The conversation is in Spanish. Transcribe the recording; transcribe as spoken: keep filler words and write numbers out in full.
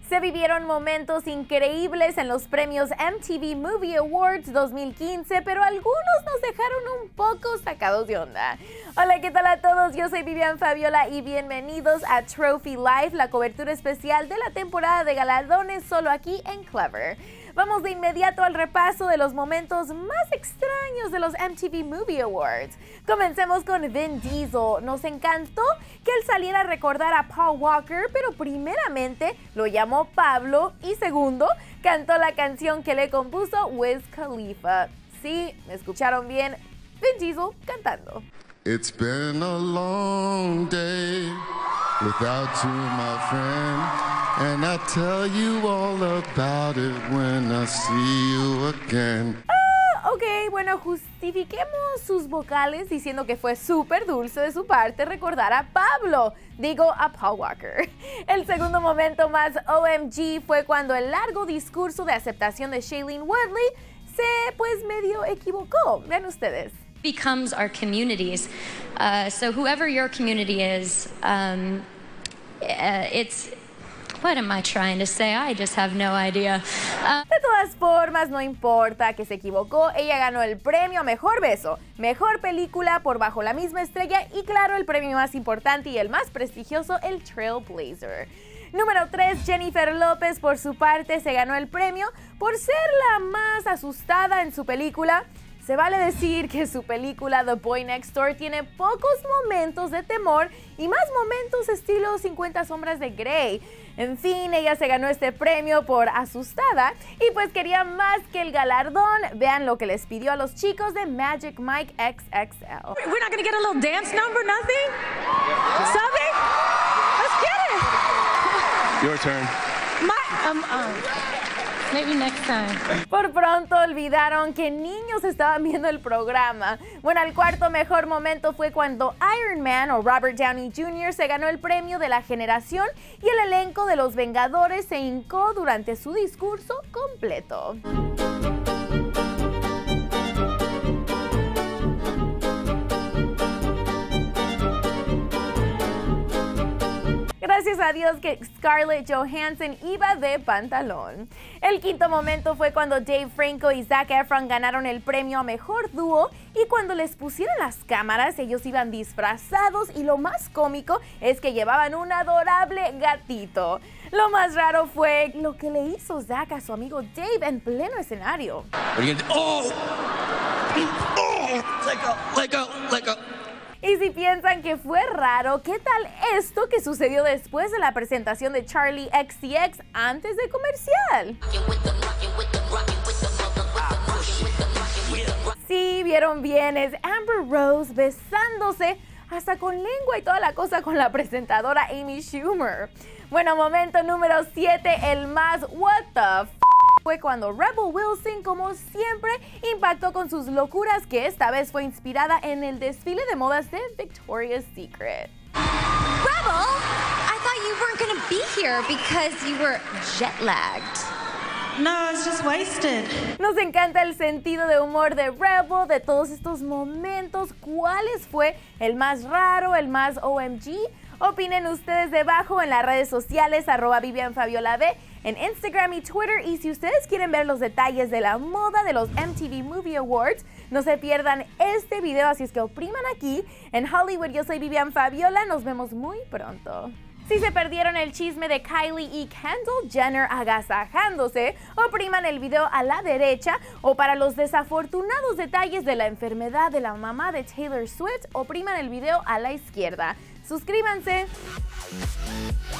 Se vivieron momentos increíbles en los premios M T V Movie Awards dos mil quince, pero algunos nos dejaron un poco sacados de onda. Hola, ¿qué tal a todos? Yo soy Vivian Fabiola y bienvenidos a Trophy Life, la cobertura especial de la temporada de galardones solo aquí en Clever. Vamos de inmediato al repaso de los momentos más extraños de los M T V Movie Awards. Comencemos con Vin Diesel. Nos encantó que él saliera a recordar a Paul Walker, pero primeramente lo llamó Pablo y segundo, cantó la canción que le compuso Wiz Khalifa. Sí, me escucharon bien, Vin Diesel cantando. It's been a long day without you, my friend, and I'll tell you all about it when I see you again. Ah, ok, bueno, justifiquemos sus vocales diciendo que fue súper dulce de su parte recordar a Pablo, digo a Paul Walker. El segundo momento más O M G fue cuando el largo discurso de aceptación de Shailene Woodley se, pues, medio equivocó. Vean ustedes. Becomes our communities. Uh, so whoever your community is, um, uh, it's, what am I trying to say? I just have no idea. Uh, de todas formas, no importa que se equivocó, ella ganó el premio a Mejor Beso, Mejor Película por Bajo la Misma Estrella y claro, el premio más importante y el más prestigioso, el Trailblazer. Número tres, Jennifer López por su parte se ganó el premio por ser la más asustada en su película. Se vale decir que su película The Boy Next Door tiene pocos momentos de temor y más momentos estilo cincuenta sombras de Grey. En fin, ella se ganó este premio por asustada y pues quería más que el galardón. Vean lo que les pidió a los chicos de Magic Mike X X L. We're not gonna get a little dance number, nothing? Something? Let's get it! Your turn. My, um, um. Maybe next time. Por pronto olvidaron que niños estaban viendo el programa. Bueno, el cuarto mejor momento fue cuando Iron Man o Robert Downey junior se ganó el premio de la generación y el elenco de Los Vengadores se hincó durante su discurso completo. Gracias a Dios que Scarlett Johansson iba de pantalón. El quinto momento fue cuando Dave Franco y Zac Efron ganaron el premio a Mejor Dúo y cuando les pusieron las cámaras ellos iban disfrazados y lo más cómico es que llevaban un adorable gatito. Lo más raro fue lo que le hizo Zac a su amigo Dave en pleno escenario. Oh! Oh! Let go, let go, let go. Y si piensan que fue raro, ¿qué tal esto que sucedió después de la presentación de Charli X C X antes de comercial? Sí, vieron bien, es Amber Rose besándose hasta con lengua y toda la cosa con la presentadora Amy Schumer. Bueno, momento número siete, el más what the f fue cuando Rebel Wilson, como siempre, impactó con sus locuras que esta vez fue inspirada en el desfile de modas de Victoria's Secret. Rebel, I thought you weren't gonna be here because you were jet-lagged. No, I was just wasted. Nos encanta el sentido de humor de Rebel, de todos estos momentos. ¿Cuáles fue el más raro, el más O M G? Opinen ustedes debajo en las redes sociales, arroba Vivian Fabiola B, en Instagram y Twitter. Y si ustedes quieren ver los detalles de la moda de los M T V Movie Awards, no se pierdan este video, así es que opriman aquí. En Hollywood, yo soy Vivian Fabiola, nos vemos muy pronto. Si se perdieron el chisme de Kylie y Kendall Jenner agasajándose, opriman el video a la derecha, o para los desafortunados detalles de la enfermedad de la mamá de Taylor Swift, opriman el video a la izquierda. Suscríbanse.